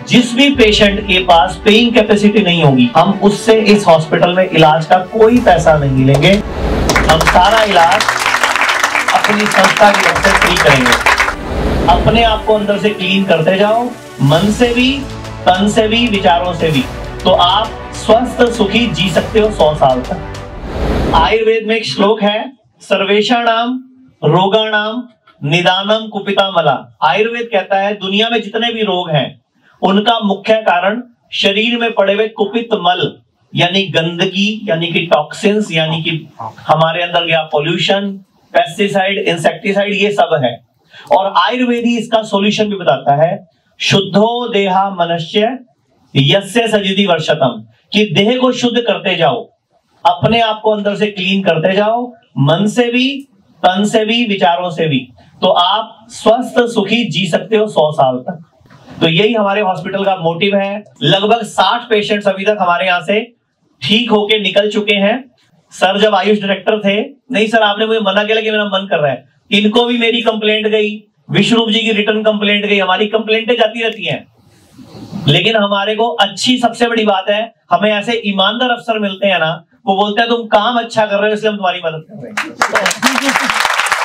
जिस भी पेशेंट के पास पेइंग कैपेसिटी नहीं होगी, हम उससे इस हॉस्पिटल में इलाज का कोई पैसा नहीं लेंगे। हम सारा इलाज अपनी संस्था की तरफ से फ्री करेंगे। अपने आप को अंदर से क्लीन करते जाओ, मन से भी, तन से भी, विचारों से भी, तो आप स्वस्थ सुखी जी सकते हो 100 साल तक। आयुर्वेद में एक श्लोक है, सर्वेषाणाम रोगाणाम निदानम कुपितामला। आयुर्वेद कहता है दुनिया में जितने भी रोग हैं उनका मुख्य कारण शरीर में पड़े हुए कुपित मल यानी गंदगी, यानी कि टॉक्सिन्स, यानी कि हमारे अंदर गया पोल्यूशन, पेस्टिसाइड, इंसेक्टिसाइड, ये सब है। और आयुर्वेद ही इसका सॉल्यूशन भी बताता है, शुद्धो देहा मनुष्य यस्य सजिति वर्षतम, कि देह को शुद्ध करते जाओ, अपने आप को अंदर से क्लीन करते जाओ, मन से भी, तन से भी, विचारों से भी, तो आप स्वस्थ सुखी जी सकते हो 100 साल तक। तो यही हमारे हॉस्पिटल का मोटिव है। लगभग 60 पेशेंट्स अभी तक हमारे यहाँ से ठीक होके निकल चुके हैं। सर जब आयुष डायरेक्टर थे, नहीं सर आपने मुझे मना किया कि मेरा मन कर रहा है, इनको भी मेरी कंप्लेंट गई, विष्णु जी की रिटर्न कंप्लेंट गई, हमारी कंप्लेंटें जाती रहती हैं। लेकिन हमारे को अच्छी सबसे बड़ी बात है, हमें ऐसे ईमानदार अफसर मिलते हैं ना, वो बोलते हैं तुम काम अच्छा कर रहे हो इसलिए हम तुम्हारी मदद कर रहे हैं।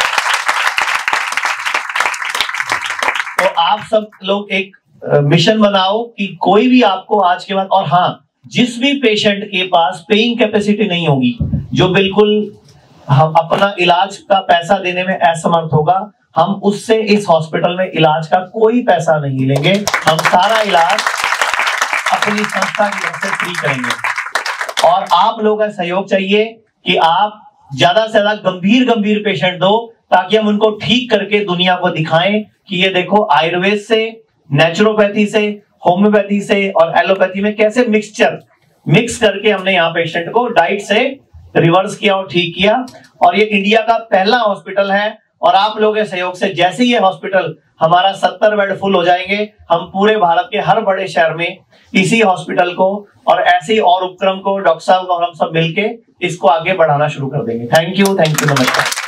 तो आप सब लोग एक मिशन बनाओ कि कोई भी आपको आज के बाद, और हाँ, जिस भी पेशेंट के पास पेइंग कैपेसिटी नहीं होगी, जो बिल्कुल हम अपना इलाज का पैसा देने में असमर्थ होगा, हम उससे इस हॉस्पिटल में इलाज का कोई पैसा नहीं लेंगे। हम सारा इलाज अपनी संस्था की तरफ से फ्री करेंगे। और आप लोगों का सहयोग चाहिए कि आप ज्यादा से ज्यादा गंभीर पेशेंट दो, ताकि हम उनको ठीक करके दुनिया को दिखाएं कि ये देखो आयुर्वेद से, नेचुरोपैथी से, होम्योपैथी से और एलोपैथी में कैसे मिक्स करके हमने यहाँ पेशेंट को डाइट से रिवर्स किया और ठीक किया। और ये इंडिया का पहला हॉस्पिटल है। और आप लोगों के सहयोग से जैसे ही ये हॉस्पिटल हमारा 70 बेड फुल हो जाएंगे, हम पूरे भारत के हर बड़े शहर में इसी हॉस्पिटल को और ऐसे ही और उपक्रम को, डॉक्टर साहब को हम सब मिलके इसको आगे बढ़ाना शुरू कर देंगे। थैंक यू, नमस्कार।